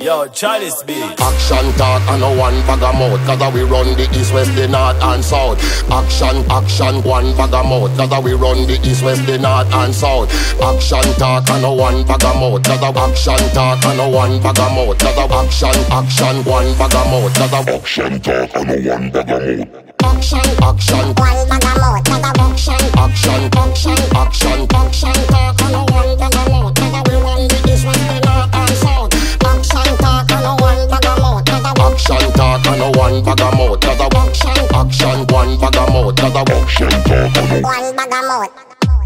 Yo, Charlie's beat. Action talk and no one bag of mouth, cause we run the east, west, the north and south. Action, one bag of mouth, cause we run the east, west, the north and south. Action talk and no one bag of mouth, cause action talk and no one bag of mouth, cause action, one bag of mouth, cause action talk and no one bag of mouth. Action, one bag of mouth, cause action talk and no one bag of mouth, cause we run the east, west, the north and south. Action talk and no one bag of mouth, action talk and no one bag of mouth, action one bag of mouth, action talk and no one bag of mouth.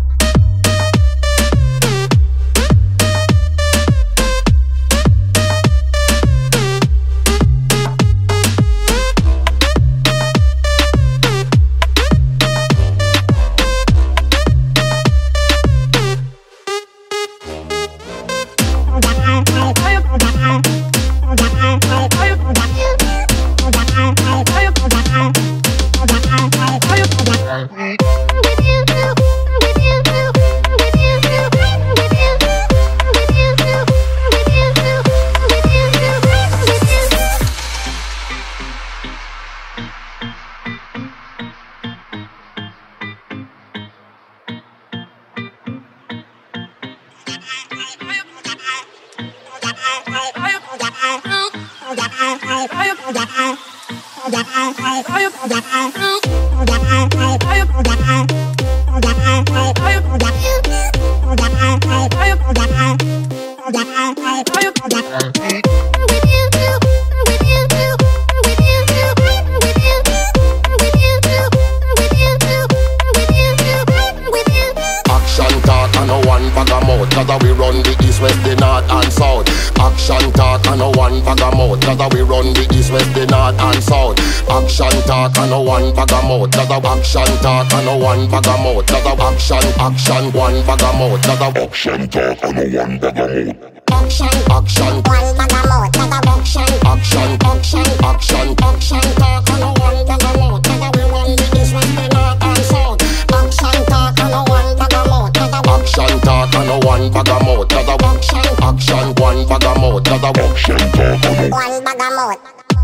Cause we run the east, west, the north and south. Action talk and no one bag of mouth, cause we run the east, west, the north and south. Action talk and no one bag of mouth, cause action talk and no one bag of mouth, cause action one bag of mouth, cause action talk and no one bag of mouth. Action one bag of mouth, cause action talk and no one bag of mouth, cause we run the east, west, the north and south. Action talk and no one bag of mouth, action talk and no one bag of mouth, cause action one bag of mouth, cause action talk and no one bag of mouth.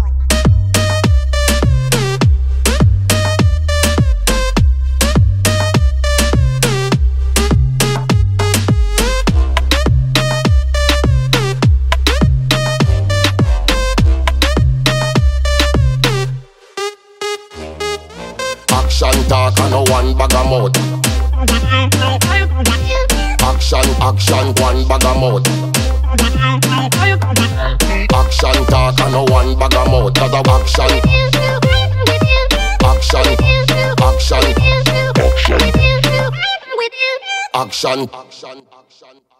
Action talk and no one bag of mouth. Action one bag of mouth. Action talk and no one bag of mouth, cause action